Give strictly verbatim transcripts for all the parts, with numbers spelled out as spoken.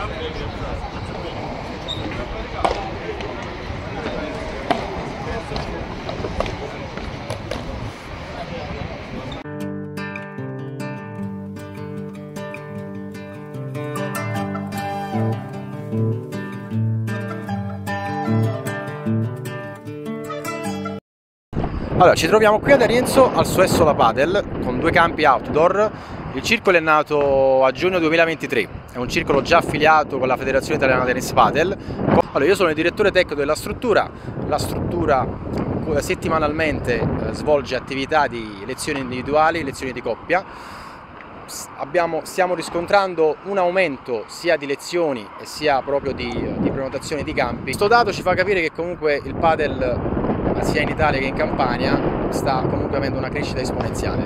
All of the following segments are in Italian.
Allora, ci troviamo qui ad Arienzo al Suessola Padel con due campi outdoor. Il circolo è nato a giugno duemilaventitré, è un circolo già affiliato con la Federazione Italiana Tennis Padel. Allora, io sono il direttore tecnico della struttura. La struttura settimanalmente eh, svolge attività di lezioni individuali, lezioni di coppia. Abbiamo, stiamo riscontrando un aumento sia di lezioni e sia proprio di, di prenotazioni di campi. Questo dato ci fa capire che comunque il padel sia in Italia che in Campania sta comunque avendo una crescita esponenziale.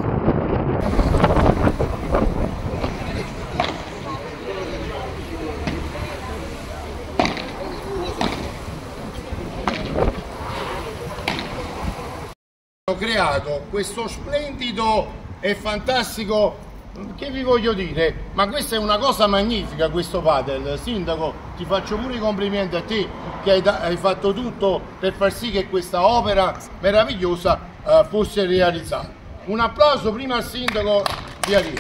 Ho creato questo splendido e fantastico, che vi voglio dire, ma questa è una cosa magnifica, questo padel. Sindaco, ti faccio pure i complimenti a te che hai, hai fatto tutto per far sì che questa opera meravigliosa uh, fosse realizzata. Un applauso prima al sindaco di Arienzo.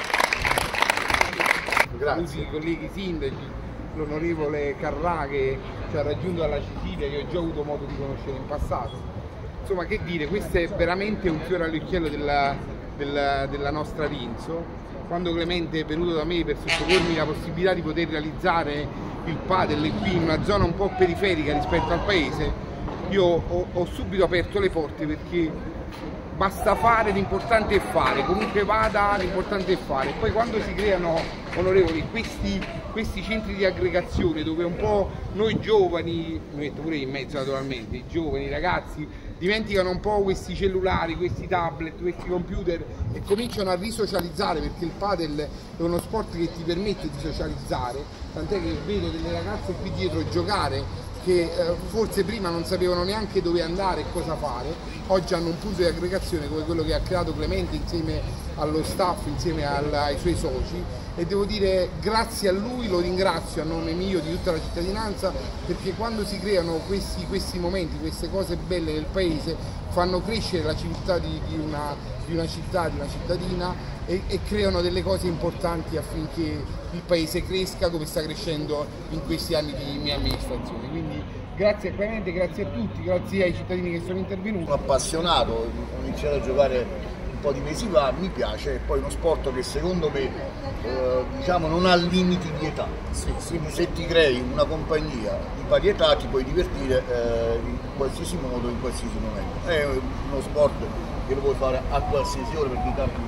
Grazie. I colleghi sindaci, l'onorevole Carrà che ci ha raggiunto dalla Sicilia, che ho già avuto modo di conoscere in passato. Insomma, che dire, questo è veramente un fiore all'occhiello della, della, della nostra Arienzo. Quando Clemente è venuto da me per sottopormi la possibilità di poter realizzare il padel qui in una zona un po' periferica rispetto al paese, io ho, ho subito aperto le porte, perché basta fare, l'importante è fare, comunque vada, l'importante è fare. Poi quando si creano, onorevoli, questi, questi centri di aggregazione dove un po' noi giovani, mi metto pure in mezzo naturalmente, i giovani, i ragazzi, dimenticano un po' questi cellulari, questi tablet, questi computer e cominciano a risocializzare, perché il padel è uno sport che ti permette di socializzare, tant'è che vedo delle ragazze qui dietro giocare che eh, forse prima non sapevano neanche dove andare e cosa fare, oggi hanno un punto di aggregazione come quello che ha creato Clemente insieme allo staff, insieme al, ai suoi soci, e devo dire grazie a lui, lo ringrazio a nome mio, di tutta la cittadinanza, perché quando si creano questi, questi momenti, queste cose belle del paese, fanno crescere la civiltà di, di, una, di una città, di una cittadina e, e creano delle cose importanti affinché il paese cresca come sta crescendo in questi anni di mia amministrazione. Quindi grazie a Clemente, grazie a tutti, grazie ai cittadini che sono intervenuti. Sono appassionato, ho iniziato a giocare un po' di mesi fa, mi piace, è poi uno sport che secondo me eh, diciamo non ha limiti di età, sì, quindi se ti crei una compagnia di pari età ti puoi divertire eh, in qualsiasi modo, in qualsiasi momento. È uno sport che lo puoi fare a qualsiasi ora, perché i campi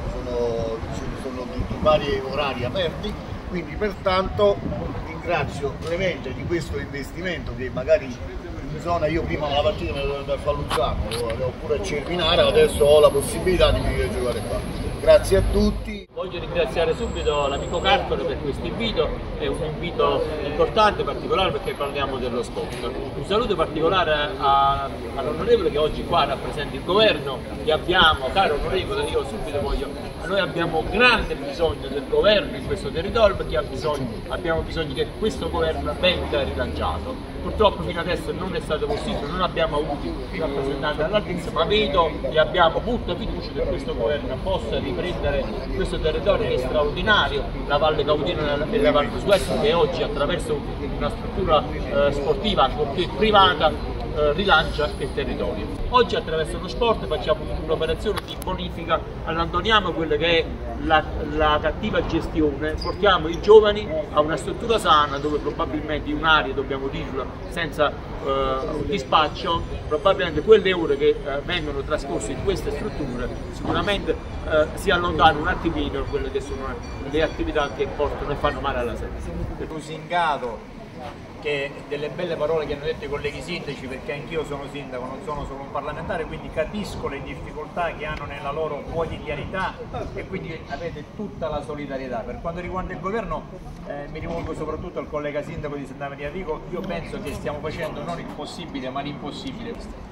sono, sono di, di vari orari aperti, quindi pertanto ringrazio Clemente di questo investimento che magari in zona, io prima la partita me l'ho da Falluzzano, oppure a Cerminara, adesso ho la possibilità di venire a giocare qua. Grazie a tutti. Voglio ringraziare subito l'amico Carpolo per questo invito, è un invito importante, particolare, perché parliamo dello sport. Un saluto particolare all'onorevole che oggi qua rappresenta il governo, che abbiamo, caro onorevole, io subito voglio, noi abbiamo grande bisogno del governo in questo territorio, perché bisogno, abbiamo bisogno che questo governo venga rilanciato. Purtroppo fino adesso non è stato possibile, non abbiamo avuto rappresentanti all'altezza, ma vedo e abbiamo molta fiducia che questo governo possa riprendere questo territorio che è straordinario, la Valle Caudina e la Valle Suessola, che oggi attraverso una struttura eh, sportiva ancorché privata eh, rilancia il territorio. Oggi attraverso lo sport facciamo un'operazione di bonifica, allontaniamo quella che è la, la cattiva gestione, portiamo i giovani a una struttura sana dove probabilmente in un'area, dobbiamo dirlo senza eh, dispaccio, probabilmente quelle ore che eh, vengono trascorse in queste strutture sicuramente eh, si allontanano un attimino quelle che sono le attività che portano e fanno male alla salute. Lusingato che delle belle parole che hanno detto i colleghi sindaci, perché anch'io sono sindaco, non sono solo un parlamentare, quindi capisco le difficoltà che hanno nella loro quotidianità e quindi avete tutta la solidarietà. Per quanto riguarda il governo eh, mi rivolgo soprattutto al collega sindaco di Santa Maria Vico, io penso che stiamo facendo non il possibile ma l'impossibile.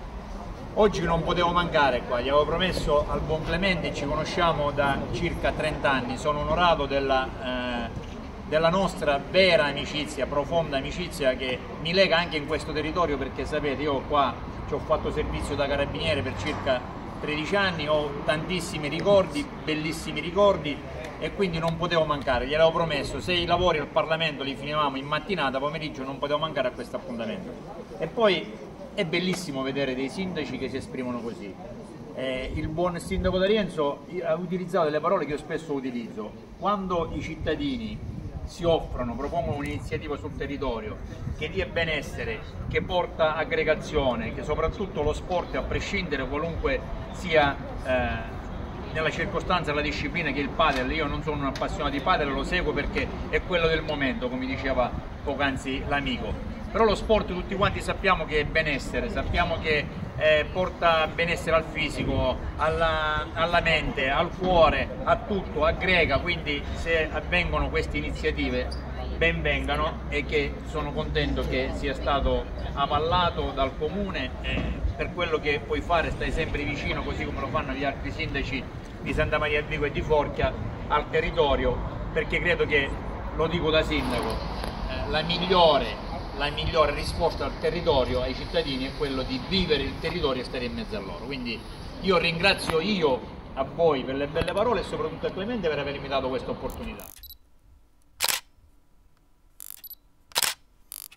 Oggi non potevo mancare qua, gli avevo promesso al buon Clemente, ci conosciamo da circa trenta anni, sono onorato della, eh, della nostra vera amicizia, profonda amicizia che mi lega anche in questo territorio, perché sapete, io qua ci ho fatto servizio da carabiniere per circa tredici anni, ho tantissimi ricordi, bellissimi ricordi, e quindi non potevo mancare, gliel'avevo promesso, se i lavori al Parlamento li finivamo in mattinata, pomeriggio non potevo mancare a questo appuntamento. E poi è bellissimo vedere dei sindaci che si esprimono così. Eh, il buon sindaco d'Arienzo ha utilizzato delle parole che io spesso utilizzo: quando i cittadini si offrono, propongono un'iniziativa sul territorio che dia benessere, che porta aggregazione, che soprattutto lo sport, a prescindere qualunque sia eh, nella circostanza la disciplina che è il padel, io non sono un appassionato di padel, lo seguo perché è quello del momento, come diceva poc'anzi l'amico, però lo sport tutti quanti sappiamo che è benessere, sappiamo che eh, porta benessere al fisico, alla, alla mente, al cuore, a tutto, aggrega, quindi se avvengono queste iniziative ben vengano, e che sono contento che sia stato avallato dal comune. Eh, per quello che puoi fare stai sempre vicino, così come lo fanno gli altri sindaci di Santa Maria del Vico e di Forchia, al territorio, perché credo che, lo dico da sindaco, eh, la migliore, la migliore risposta al territorio, ai cittadini, è quello di vivere il territorio e stare in mezzo a loro. Quindi io ringrazio io a voi per le belle parole e soprattutto a Clemente per avermi dato questa opportunità.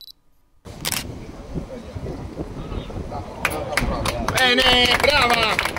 Bene, brava!